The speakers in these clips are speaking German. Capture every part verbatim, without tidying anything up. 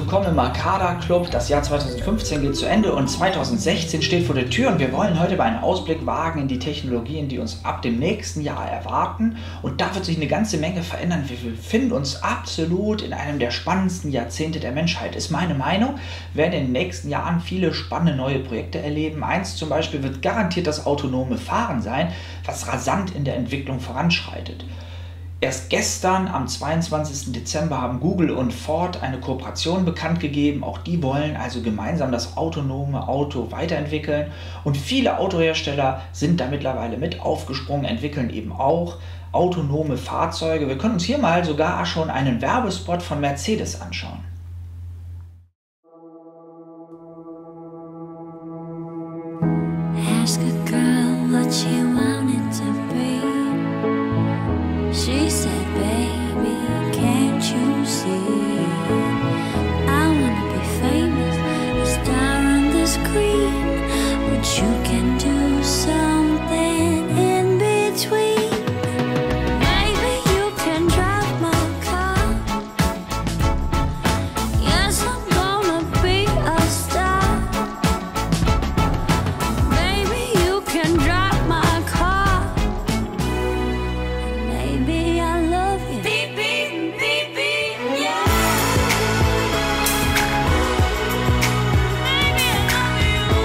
willkommen im Arcada Club. Das Jahr zweitausendfünfzehn geht zu Ende und zweitausendsechzehn steht vor der Tür und wir wollen heute mal einen Ausblick wagen in die Technologien, die uns ab dem nächsten Jahr erwarten. Und da wird sich eine ganze Menge verändern. Wir befinden uns absolut in einem der spannendsten Jahrzehnte der Menschheit, ist meine Meinung. Wir werden in den nächsten Jahren viele spannende neue Projekte erleben. Eins zum Beispiel wird garantiert das autonome Fahren sein, was rasant in der Entwicklung voranschreitet. Erst gestern, am zweiundzwanzigsten Dezember, haben Google und Ford eine Kooperation bekannt gegeben. Auch die wollen also gemeinsam das autonome Auto weiterentwickeln. Und viele Autohersteller sind da mittlerweile mit aufgesprungen, entwickeln eben auch autonome Fahrzeuge. Wir können uns hier mal sogar schon einen Werbespot von Mercedes anschauen. Ask a girl what she wanted to be. She said, baby, can't you see? I wanna be famous, a star on the screen, but you can do something in between. Maybe you can drive my car. Yes, I'm gonna be a star. Maybe you can drive my car. Maybe I love you. Beep, beep, beep, beep, yeah. Maybe I love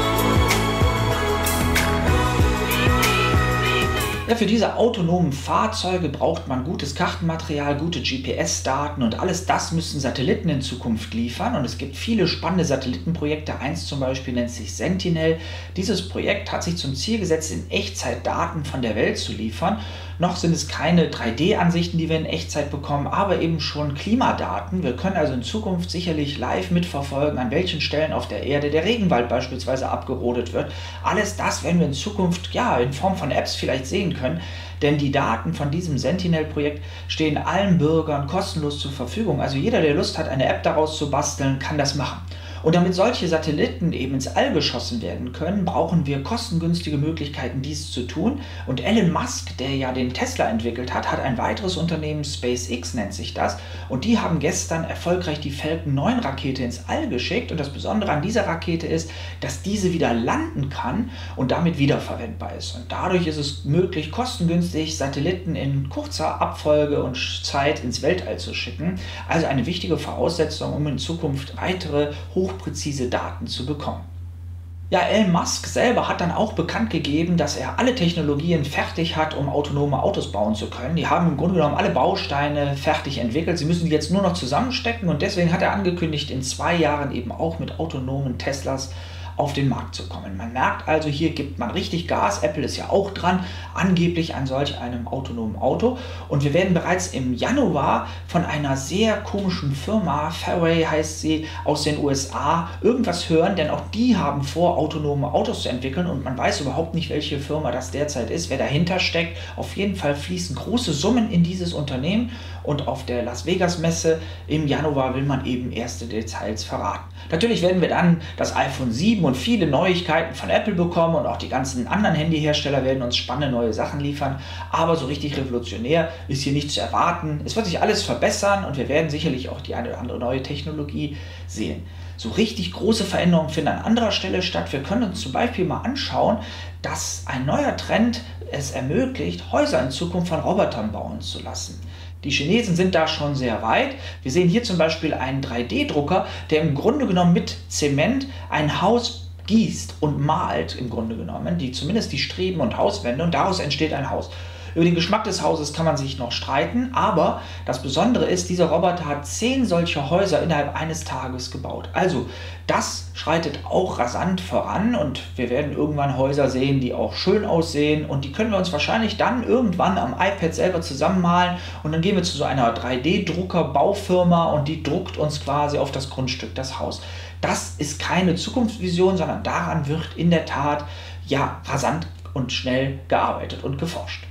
you. Ja, für diese autonomen Fahrzeuge braucht man gutes Kartenmaterial, gute G P S-Daten und alles das müssen Satelliten in Zukunft liefern. Und es gibt viele spannende Satellitenprojekte. Eins zum Beispiel nennt sich Sentinel. Dieses Projekt hat sich zum Ziel gesetzt, in Echtzeit Daten von der Welt zu liefern. Noch sind es keine drei D-Ansichten, die wir in Echtzeit bekommen, aber eben schon Klimadaten. Wir können also in Zukunft sicherlich live mitverfolgen, an welchen Stellen auf der Erde der Regenwald beispielsweise abgerodet wird. Alles das werden wir in Zukunft ja in Form von Apps vielleicht sehen können, denn die Daten von diesem Sentinel-Projekt stehen allen Bürgern kostenlos zur Verfügung. Also jeder, der Lust hat, eine App daraus zu basteln, kann das machen. Und damit solche Satelliten eben ins All geschossen werden können, brauchen wir kostengünstige Möglichkeiten, dies zu tun. Und Elon Musk, der ja den Tesla entwickelt hat, hat ein weiteres Unternehmen, SpaceX nennt sich das. Und die haben gestern erfolgreich die Falcon neun Rakete ins All geschickt. Und das Besondere an dieser Rakete ist, dass diese wieder landen kann und damit wiederverwendbar ist. Und dadurch ist es möglich, kostengünstig Satelliten in kurzer Abfolge und Zeit ins Weltall zu schicken. Also eine wichtige Voraussetzung, um in Zukunft weitere hochpräzise Daten zu bekommen. Ja, Elon Musk selber hat dann auch bekannt gegeben, dass er alle Technologien fertig hat, um autonome Autos bauen zu können. Die haben im Grunde genommen alle Bausteine fertig entwickelt. Sie müssen die jetzt nur noch zusammenstecken und deswegen hat er angekündigt, in zwei Jahren eben auch mit autonomen Teslas auf den Markt zu kommen. Man merkt also, hier gibt man richtig Gas. Apple ist ja auch dran, angeblich an solch einem autonomen Auto. Und wir werden bereits im Januar von einer sehr komischen Firma, Fairway heißt sie, aus den U S A, irgendwas hören, denn auch die haben vor, autonome Autos zu entwickeln und man weiß überhaupt nicht, welche Firma das derzeit ist, wer dahinter steckt. Auf jeden Fall fließen große Summen in dieses Unternehmen und auf der Las Vegas Messe im Januar will man eben erste Details verraten. Natürlich werden wir dann das iPhone sieben und viele Neuigkeiten von Apple bekommen und auch die ganzen anderen Handyhersteller werden uns spannende neue Sachen liefern, aber so richtig revolutionär ist hier nicht zu erwarten. Es wird sich alles verbessern und wir werden sicherlich auch die eine oder andere neue Technologie sehen. So richtig große Veränderungen finden an anderer Stelle statt. Wir können uns zum Beispiel mal anschauen, dass ein neuer Trend es ermöglicht, Häuser in Zukunft von Robotern bauen zu lassen. Die Chinesen sind da schon sehr weit. Wir sehen hier zum Beispiel einen drei D Drucker, der im Grunde genommen mit Zement ein Haus gießt und malt, im Grunde genommen, die zumindest die Streben und Hauswände und daraus entsteht ein Haus. Über den Geschmack des Hauses kann man sich noch streiten, aber das Besondere ist, dieser Roboter hat zehn solche Häuser innerhalb eines Tages gebaut. Also das schreitet auch rasant voran und wir werden irgendwann Häuser sehen, die auch schön aussehen und die können wir uns wahrscheinlich dann irgendwann am iPad selber zusammenmalen und dann gehen wir zu so einer drei D Drucker Baufirma und die druckt uns quasi auf das Grundstück das Haus. Das ist keine Zukunftsvision, sondern daran wird in der Tat ja rasant und schnell gearbeitet und geforscht.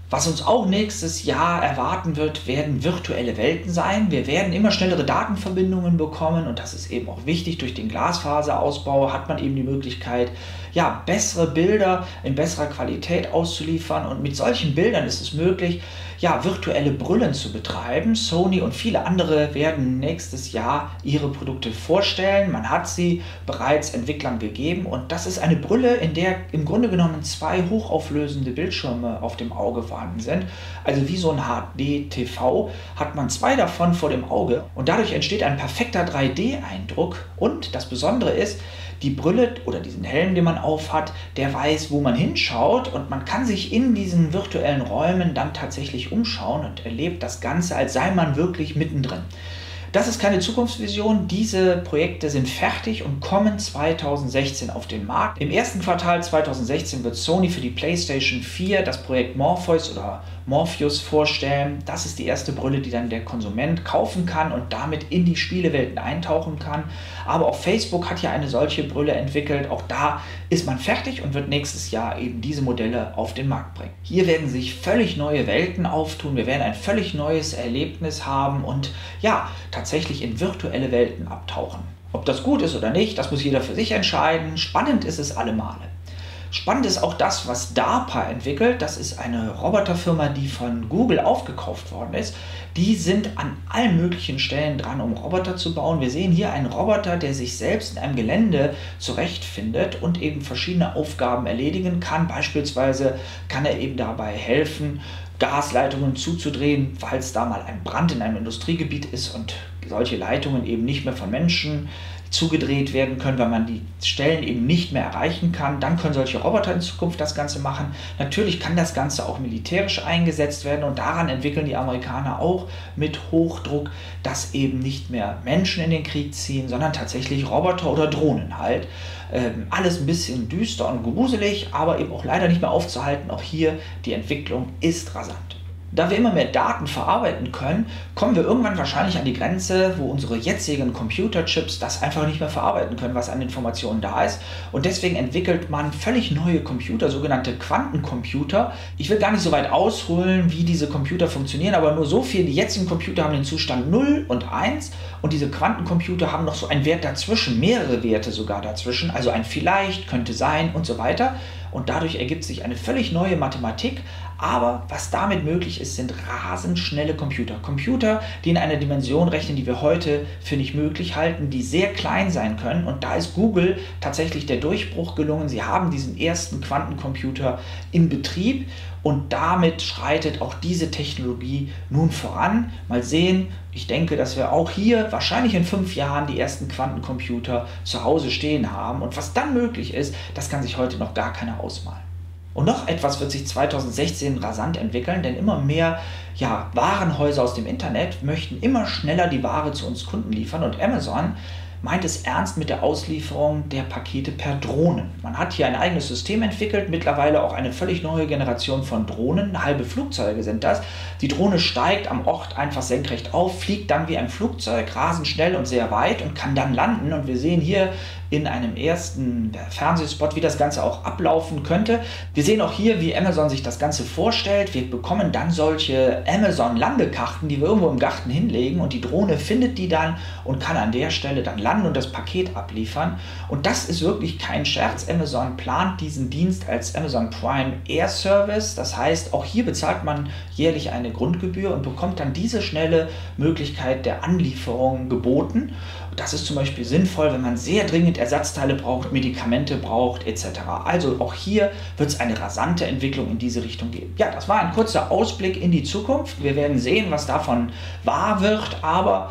Was uns auch nächstes Jahr erwarten wird, werden virtuelle Welten sein. Wir werden immer schnellere Datenverbindungen bekommen und das ist eben auch wichtig. Durch den Glasfaserausbau hat man eben die Möglichkeit, ja, bessere Bilder in besserer Qualität auszuliefern und mit solchen Bildern ist es möglich, ja, virtuelle Brillen zu betreiben. Sony und viele andere werden nächstes Jahr ihre Produkte vorstellen. Man hat sie bereits Entwicklern gegeben und das ist eine Brille, in der im Grunde genommen zwei hochauflösende Bildschirme auf dem Auge vorhanden sind. Also wie so ein H D-T V hat man zwei davon vor dem Auge und dadurch entsteht ein perfekter drei D-Eindruck und das Besondere ist, die Brille oder diesen Helm, den man aufhat, der weiß, wo man hinschaut und man kann sich in diesen virtuellen Räumen dann tatsächlich umschauen und erlebt das Ganze, als sei man wirklich mittendrin. Das ist keine Zukunftsvision, diese Projekte sind fertig und kommen zweitausendsechzehn auf den Markt. Im ersten Quartal zweitausendsechzehn wird Sony für die PlayStation vier das Projekt Morpheus oder Morpheus vorstellen. Das ist die erste Brille, die dann der Konsument kaufen kann und damit in die Spielewelten eintauchen kann. Aber auch Facebook hat ja eine solche Brille entwickelt. Auch da ist man fertig und wird nächstes Jahr eben diese Modelle auf den Markt bringen. Hier werden sich völlig neue Welten auftun. Wir werden ein völlig neues Erlebnis haben und ja, tatsächlich in virtuelle Welten abtauchen. Ob das gut ist oder nicht, das muss jeder für sich entscheiden. Spannend ist es allemale. Spannend ist auch das, was DARPA entwickelt. Das ist eine Roboterfirma, die von Google aufgekauft worden ist. Die sind an allen möglichen Stellen dran, um Roboter zu bauen. Wir sehen hier einen Roboter, der sich selbst in einem Gelände zurechtfindet und eben verschiedene Aufgaben erledigen kann. Beispielsweise kann er eben dabei helfen, Gasleitungen zuzudrehen, falls da mal ein Brand in einem Industriegebiet ist und solche Leitungen eben nicht mehr von Menschen zugedreht werden können, weil man die Stellen eben nicht mehr erreichen kann. Dann können solche Roboter in Zukunft das Ganze machen. Natürlich kann das Ganze auch militärisch eingesetzt werden und daran entwickeln die Amerikaner auch mit Hochdruck, dass eben nicht mehr Menschen in den Krieg ziehen, sondern tatsächlich Roboter oder Drohnen halt. Ähm, alles ein bisschen düster und gruselig, aber eben auch leider nicht mehr aufzuhalten. Auch hier, die Entwicklung ist rasant. Da wir immer mehr Daten verarbeiten können, kommen wir irgendwann wahrscheinlich an die Grenze, wo unsere jetzigen Computerchips das einfach nicht mehr verarbeiten können, was an Informationen da ist. Und deswegen entwickelt man völlig neue Computer, sogenannte Quantencomputer. Ich will gar nicht so weit ausholen, wie diese Computer funktionieren, aber nur so viel. Die jetzigen Computer haben den Zustand null und eins und diese Quantencomputer haben noch so einen Wert dazwischen, mehrere Werte sogar dazwischen, also ein vielleicht, könnte sein und so weiter. Und dadurch ergibt sich eine völlig neue Mathematik. Aber was damit möglich ist, sind rasend schnelle Computer. Computer, die in einer Dimension rechnen, die wir heute für nicht möglich halten, die sehr klein sein können. Und da ist Google tatsächlich der Durchbruch gelungen. Sie haben diesen ersten Quantencomputer in Betrieb und damit schreitet auch diese Technologie nun voran. Mal sehen, ich denke, dass wir auch hier wahrscheinlich in fünf Jahren die ersten Quantencomputer zu Hause stehen haben. Und was dann möglich ist, das kann sich heute noch gar keiner ausmalen. Und noch etwas wird sich zweitausendsechzehn rasant entwickeln, denn immer mehr ja, Warenhäuser aus dem Internet möchten immer schneller die Ware zu uns Kunden liefern und Amazon meint es ernst mit der Auslieferung der Pakete per Drohnen. Man hat hier ein eigenes System entwickelt, mittlerweile auch eine völlig neue Generation von Drohnen, halbe Flugzeuge sind das. Die Drohne steigt am Ort einfach senkrecht auf, fliegt dann wie ein Flugzeug, rasend schnell und sehr weit und kann dann landen. Und wir sehen hier in einem ersten Fernsehspot, wie das Ganze auch ablaufen könnte. Wir sehen auch hier, wie Amazon sich das Ganze vorstellt. Wir bekommen dann solche Amazon-Landekarten, die wir irgendwo im Garten hinlegen und die Drohne findet die dann und kann an der Stelle dann landen und das Paket abliefern. Und das ist wirklich kein Scherz. Amazon plant diesen Dienst als Amazon Prime Air Service. Das heißt, auch hier bezahlt man jährlich eine Grundgebühr und bekommt dann diese schnelle Möglichkeit der Anlieferung geboten. Das ist zum Beispiel sinnvoll, wenn man sehr dringend Ersatzteile braucht, Medikamente braucht et cetera. Also auch hier wird es eine rasante Entwicklung in diese Richtung geben. Ja, das war ein kurzer Ausblick in die Zukunft. Wir werden sehen, was davon wahr wird, aber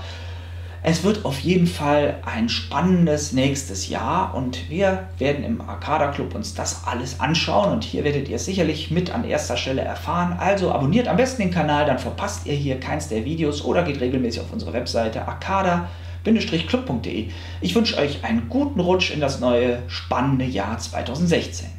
es wird auf jeden Fall ein spannendes nächstes Jahr und wir werden im Arcada Club uns das alles anschauen und hier werdet ihr es sicherlich mit an erster Stelle erfahren. Also abonniert am besten den Kanal, dann verpasst ihr hier keins der Videos oder geht regelmäßig auf unsere Webseite arcada Club punkt de. Ich wünsche euch einen guten Rutsch in das neue spannende Jahr zweitausendsechzehn.